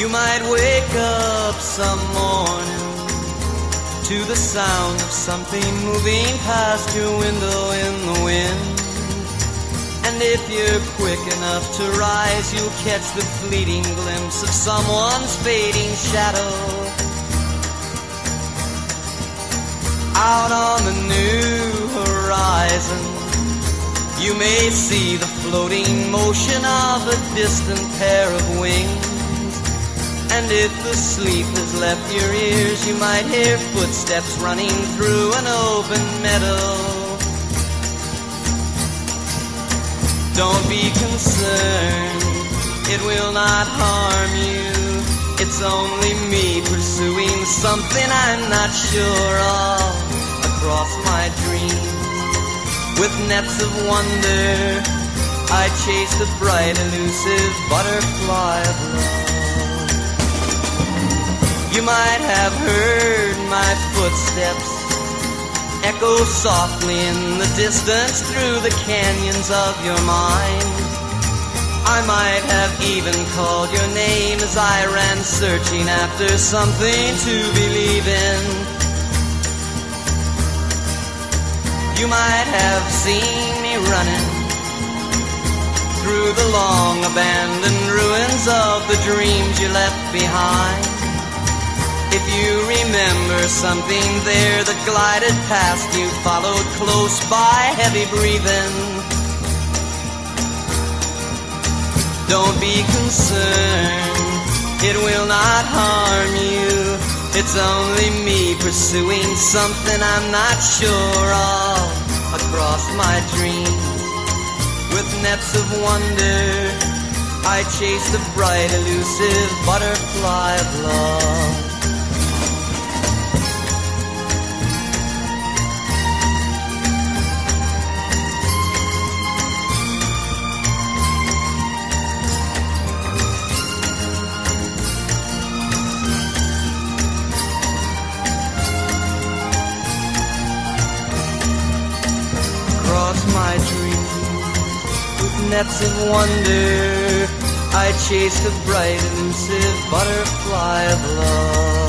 You might wake up some morning to the sound of something moving past your window in the wind. And if you're quick enough to rise, you'll catch the fleeting glimpse of someone's fading shadow. Out on the new horizon, you may see the floating motion of a distant pair of wings. And if the sleep has left your ears, you might hear footsteps running through an open meadow. Don't be concerned, it will not harm you. It's only me pursuing something I'm not sure of across my dreams. With nets of wonder, I chase the bright, elusive butterfly of love. You might have heard my footsteps echo softly in the distance through the canyons of your mind. I might have even called your name as I ran searching after something to believe in. You might have seen me running through the long abandoned ruins of the dreams you left behind. If you remember something there that glided past you, followed close by, heavy breathing, don't be concerned, it will not harm you. It's only me pursuing something I'm not sure of across my dreams. With nets of wonder, I chase the bright, elusive butterfly of love. My dreams, with nets of wonder, I chase the bright, elusive butterfly of love.